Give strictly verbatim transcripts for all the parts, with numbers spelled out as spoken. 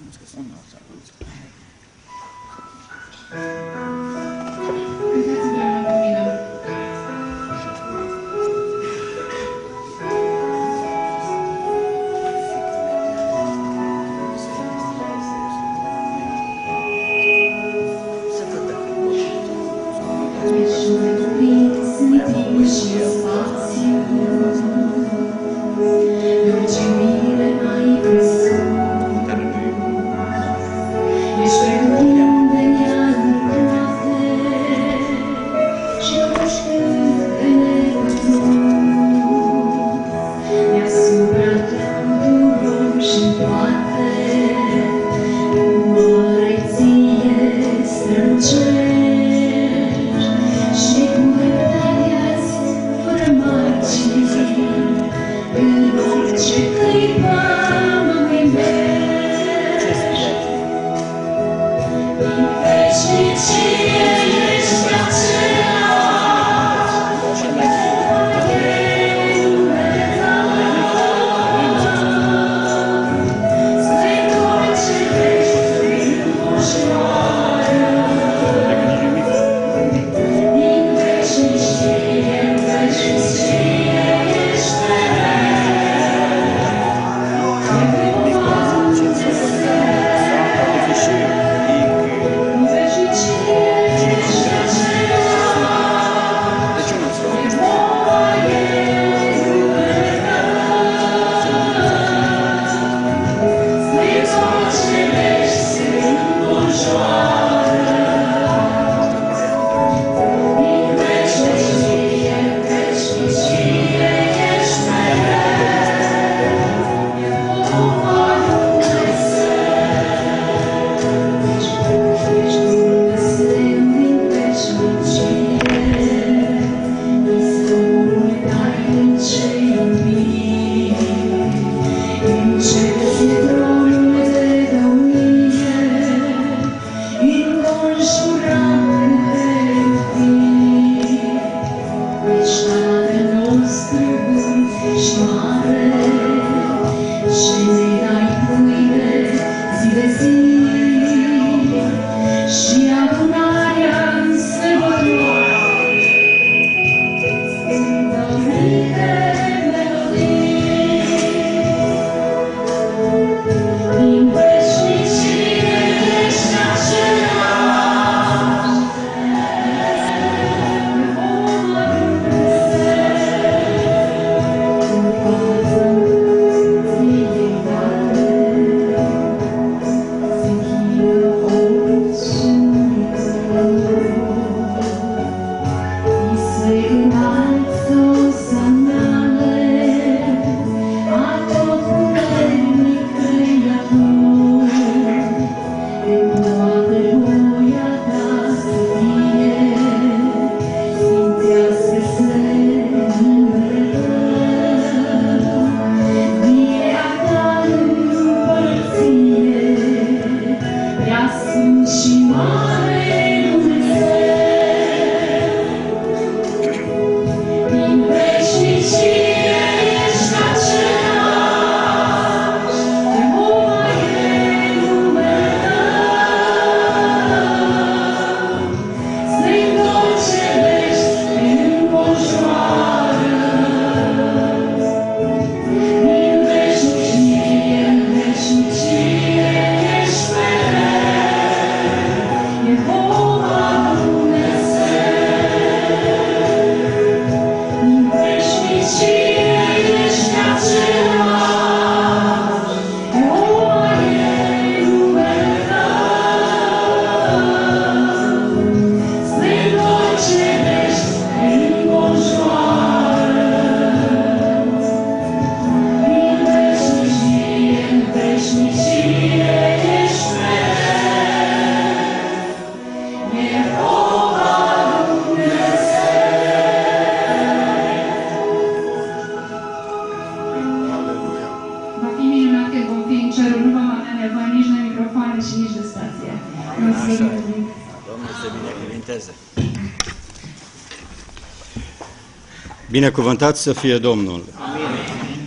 Binecuvântat să fie Domnul! Amin.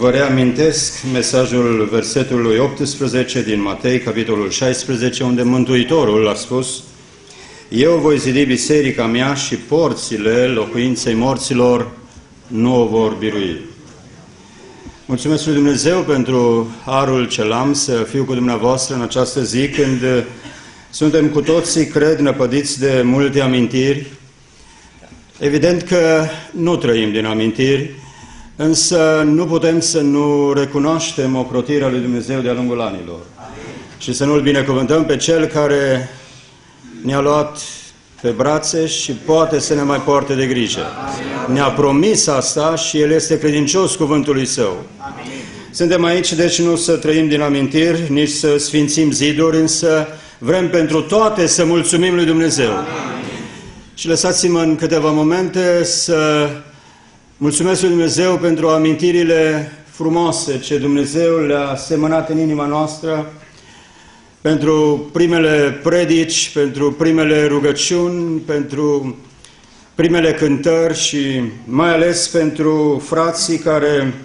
Vă reamintesc mesajul versetului optsprezece din Matei, capitolul șaisprezece, unde Mântuitorul a spus: Eu voi zidi biserica mea și porțile locuinței morților nu o vor birui. Mulțumesc lui Dumnezeu pentru harul ce l-am să fiu cu dumneavoastră în această zi, când suntem cu toții, cred, năpădiți de multe amintiri. Evident că nu trăim din amintiri, însă nu putem să nu recunoaștem ocrotirea lui Dumnezeu de-a lungul anilor. Amin. Și să nu-L binecuvântăm pe Cel care ne-a luat pe brațe și poate să ne mai poarte de grijă. Ne-a promis asta și El este credincios cuvântului Său. Amin. Suntem aici, deci nu să trăim din amintiri, nici să sfințim ziduri, însă vrem pentru toate să mulțumim lui Dumnezeu. Amin. Și lăsați-mă în câteva momente să mulțumesc lui Dumnezeu pentru amintirile frumoase ce Dumnezeu le-a semănat în inima noastră, pentru primele predici, pentru primele rugăciuni, pentru primele cântări și mai ales pentru frații care,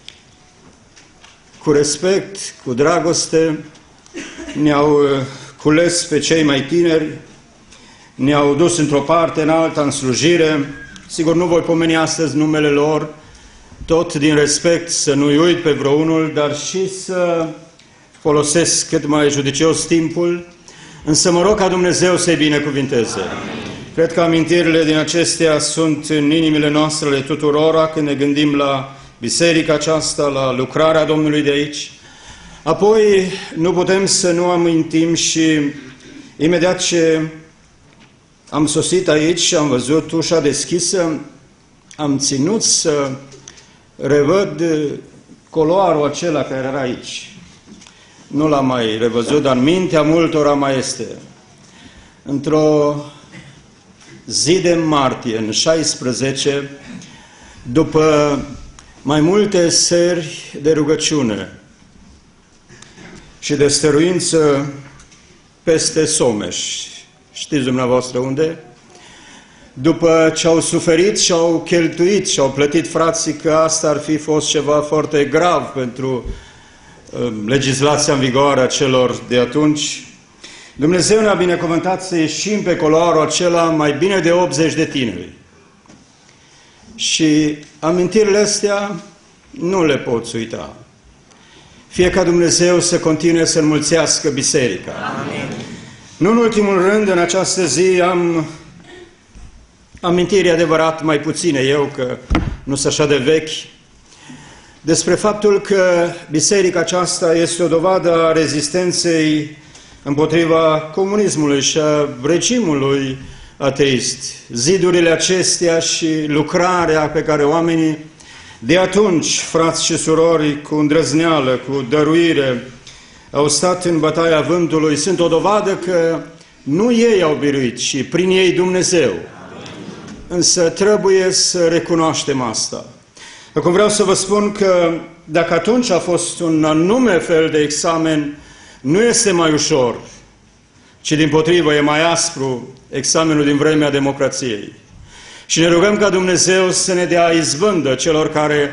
cu respect, cu dragoste, ne-au cules pe cei mai tineri, ne-au dus într-o parte, în alta, în slujire. Sigur, nu voi pomeni astăzi numele lor, tot din respect să nu-i uit pe vreunul, dar și să folosesc cât mai judicios timpul, însă mă rog ca Dumnezeu să-i binecuvinteze. Amin. Cred că amintirile din acestea sunt în inimile noastre tuturora când ne gândim la biserica aceasta, la lucrarea Domnului de aici. Apoi nu putem să nu amintim și imediat ce am sosit aici și am văzut ușa deschisă, am ținut să revăd coloarul acela care era aici. Nu l-am mai revăzut, dar în mintea multora mai este. Într-o zi de martie, în șaisprezece, după mai multe seri de rugăciune și de stăruință peste Someș, știți dumneavoastră unde? După ce au suferit și au cheltuit și au plătit frații că asta ar fi fost ceva foarte grav pentru uh, legislația în vigoare a celor de atunci, Dumnezeu ne-a binecuvântat să ieșim pe coloarul acela mai bine de optzeci de tineri. Și amintirile astea nu le poți uita. Fie ca Dumnezeu să continue să înmulțească biserica. Amin. Nu în ultimul rând, în această zi am amintiri adevărat mai puține, eu că nu sunt așa de vechi, despre faptul că biserica aceasta este o dovadă a rezistenței împotriva comunismului și a regimului ateist. Zidurile acestea și lucrarea pe care oamenii de atunci, frați și surori, cu îndrăzneală, cu dăruire, au stat în bătaia vântului, sunt o dovadă că nu ei au biruit, ci prin ei Dumnezeu. Însă trebuie să recunoaștem asta. Acum vreau să vă spun că dacă atunci a fost un anume fel de examen, nu este mai ușor, ci dimpotrivă e mai aspru examenul din vremea democrației. Și ne rugăm ca Dumnezeu să ne dea izbândă celor care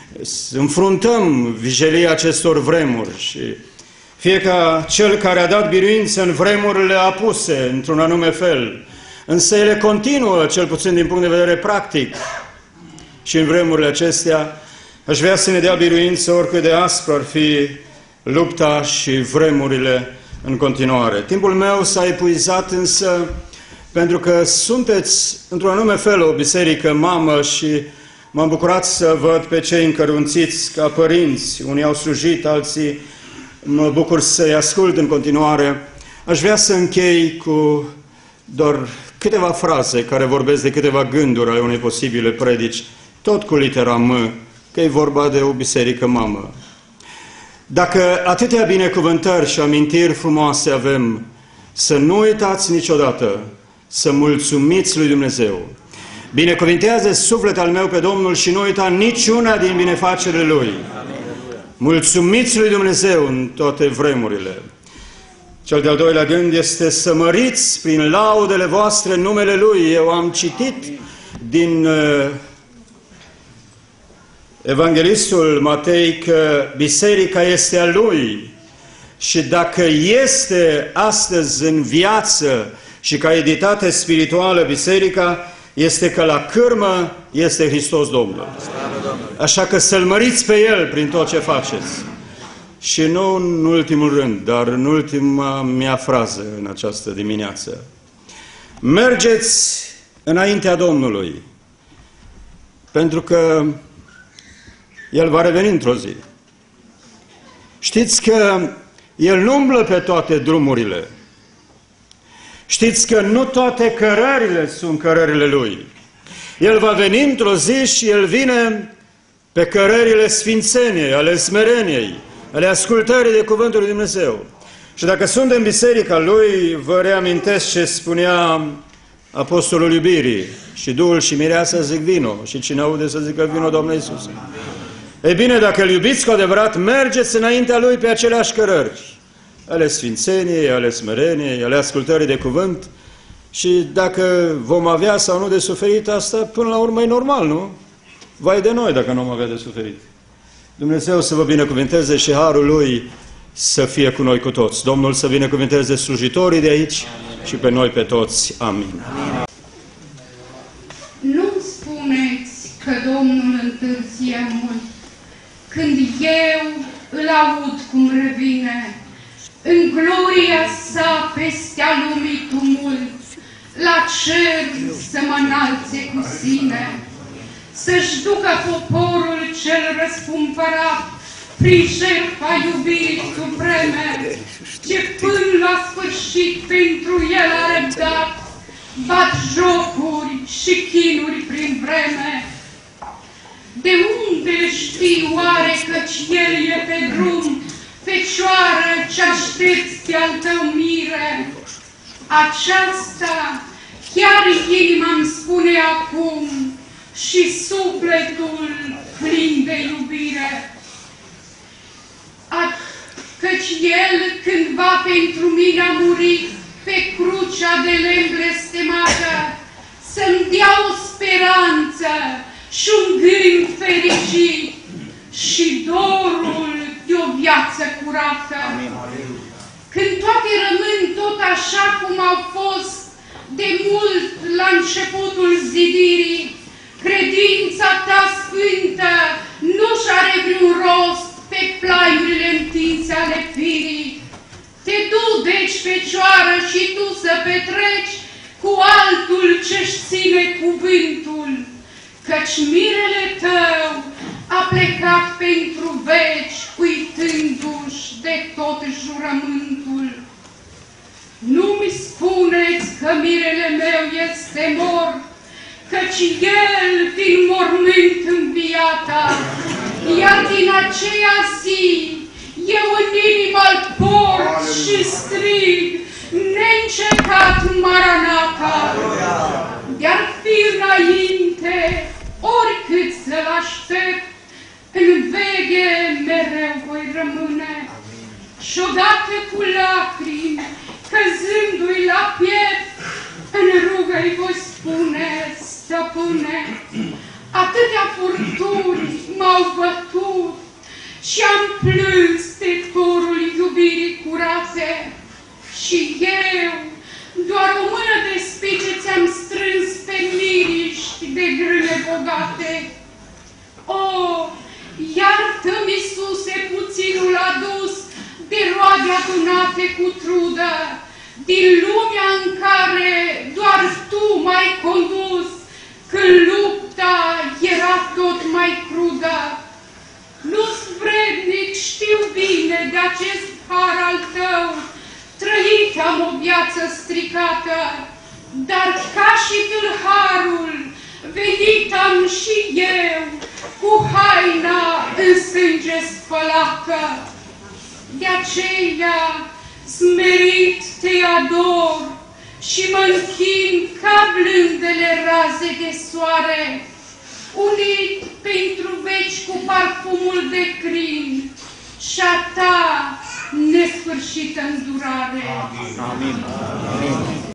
înfruntăm vijelia acestor vremuri și fie ca Cel care a dat biruință în vremurile apuse într-un anume fel, însă ele continuă, cel puțin din punct de vedere practic, și în vremurile acestea, aș vrea să ne dea biruință oricât de aspră ar fi lupta și vremurile în continuare. Timpul meu s-a epuizat, însă pentru că sunteți într-un anume fel o biserică mamă și m-am bucurat să văd pe cei încărunțiți ca părinți, unii au slujit, alții mă bucur să-i ascult în continuare. Aș vrea să închei cu doar câteva fraze care vorbesc de câteva gânduri ale unei posibile predici, tot cu litera M, că e vorba de o biserică mamă. Dacă atâtea binecuvântări și amintiri frumoase avem, să nu uitați niciodată să mulțumiți lui Dumnezeu. Binecuvintează sufletul al meu pe Domnul și nu uita niciuna din binefacerile Lui. Mulțumiți lui Dumnezeu în toate vremurile. Cel de-al doilea gând este să măriți prin laudele voastre numele Lui. Eu am citit din uh, Evanghelistul Matei că biserica este a lui și dacă este astăzi în viață și ca entitate spirituală biserica, este că la cârmă este Hristos Domnul. Așa că să-L măriți pe El prin tot ce faceți. Și nu în ultimul rând, dar în ultima mea frază în această dimineață. Mergeți înaintea Domnului, pentru că El va reveni într-o zi. Știți că El nu umblă pe toate drumurile. Știți că nu toate cărările sunt cărările Lui. El va veni într-o zi și El vine pe cărările sfințeniei, ale smereniei, ale ascultării de Cuvântul lui Dumnezeu. Și dacă sunt în biserica Lui, vă reamintesc ce spunea Apostolul Iubirii. Și Duhul și Mireasa zic vino, și cine aude să zică vino, Doamne Iisuse. Ei bine, dacă Îl iubiți cu adevărat, mergeți înaintea Lui pe aceleași cărări, ale sfințeniei, ale smereniei, ale ascultării de cuvânt. Și dacă vom avea sau nu de suferit, asta până la urmă e normal, nu? Vai de noi dacă nu vom avea de suferit. Dumnezeu să vă binecuvânteze și harul Lui să fie cu noi cu toți. Domnul să binecuvânteze slujitorii de aici și pe noi pe toți. Amin. Nu spuneți că Domnul întârzie mult, când eu îl aud cum revine, în gloria sa pestea lumii tumult, la cer să mă înalțe cu sine, să-și ducă poporul cel răscumpărat prin jertfa iubirii supreme, ce până la sfârșit pentru el a răbdat, bat jocuri și chinuri prin vreme. De unde știi oare căci el e pe drum, Fecioară ce aștepți de-al tău mire? Aceasta chiar inima-mi spune acum și sufletul plin de iubire. Căci El cândva pentru mine a murit pe crucea de lemn blestemată, să-mi dea o speranță și un gând fericit și dorul de o viață curată. Când toate rămân tot așa cum au fost de mult la începutul zidirii, credința ta sfântă nu-și are vreun rost pe plaiurile întinse ale firii. Te du, deci, Fecioară, și tu să petreci cu altul ce-și ține cuvântul, căci mirele tău a plecat pentru veci, uitându-și de tot jurământul. Nu-mi spuneți că mirele meu este mort, căci el din mormânt înviata, iar din aceea zi eu în inima-l port și strig, neîncetat Maranata. De-ar fi înainte, oricât să-l aștept, în veche mereu voi rămâne. Și odată cu lacrimi, căzându-i la piept, în rugă-i voi spune, Stăpâne, atâtea furtuni m-au bătut și am plâns de corul iubirii curate. Și eu, doar o mână de spice ți-am strâns pe miriști de grâne bogate. O, iartă-mi, Iisuse, puținul adus de roade adunate cu trudă, din lumea în care doar Tu m-ai condus, când lupta era tot mai crudă. Nu-s vrednic, știu bine, de acest har al Tău, trăit am o viață stricată, dar ca și tâlharul, venit am și eu, cu haina în sânge spălată. De aceea, smerit te ador și mă închin ca blândele raze de soare, unit pentru veci cu parfumul de crin și-a Ta nesfârșită îndurare. Amin. Amin.